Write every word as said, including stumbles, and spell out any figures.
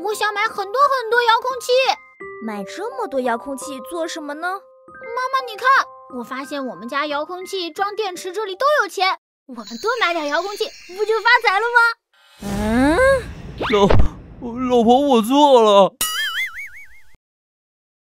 我想买很多很多遥控器。 买这么多遥控器做什么呢？妈妈，你看，我发现我们家遥控器装电池这里都有钱，我们多买点遥控器，不就发财了吗？ 嗯， 老老婆，我错了。